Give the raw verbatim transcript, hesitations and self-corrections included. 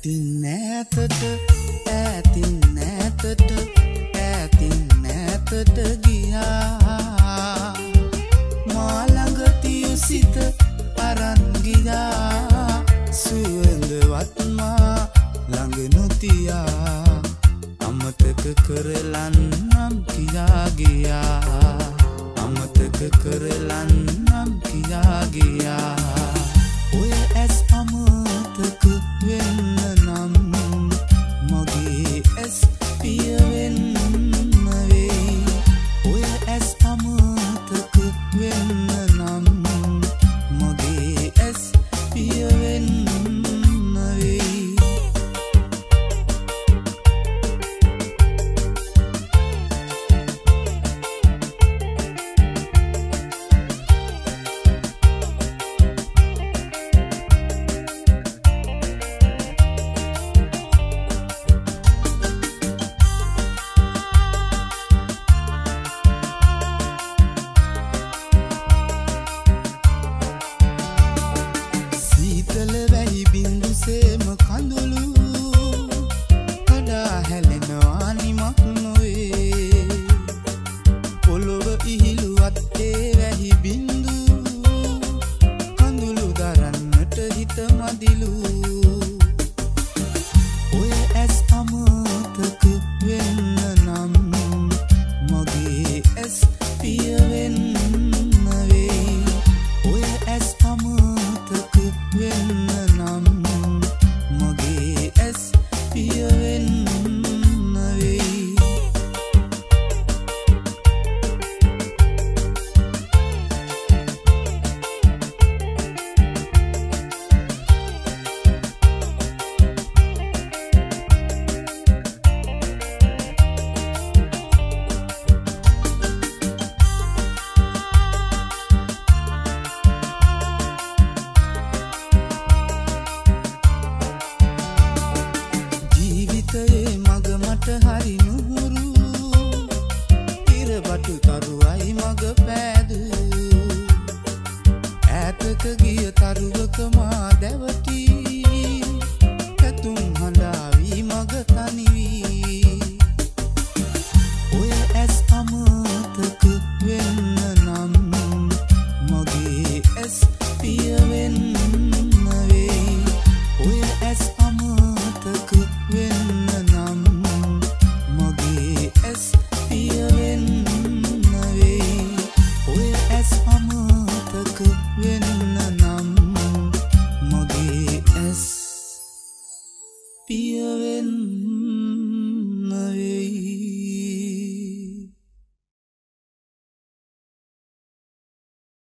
ඈතින් ඈතට ඈතින් ඈතට ඈතින් ඈතට ගියා මා ළඟ තියු සිත අරන් ගියා සුවඳවත් මා ළඟ නොතියා අමතක කරලන්නම් කියා ගියා අමතක කරලන්නම් කියා ගියා ඔය ඇස් අමතක වෙන්න නම් මගේ ඇස් පිය වෙන්න වේ ඔය ඇස් අමතක වෙන්න නම් මගේ ඇස් පිය වෙන්න වේ සේම කඳුළු කඩා හැලෙනවා නිමක් නොවේ පොළොව ඉහිලුවත් ඒ වැහි බින්දු කඳුළු දරන්නට හිත මදිලු ඔය ඇස් අමතක වෙන්න නම් මගේ ඇස් පිය වෙන්න වේ ඔය ඇස් අමතක වෙන්න නම් මගේ ඇස් පිය වෙන්න වේ ජීවිතයේ මග මට හරි නුහුරු ඉරබටු තරුවයි මග පෑදු ඈතක ගිය තරුවක මා දැවටි කැතුම් හඬාවී මග තනිවී ඔය ඇස් අමතක වෙන්න නම් මගේ ඇස් පිය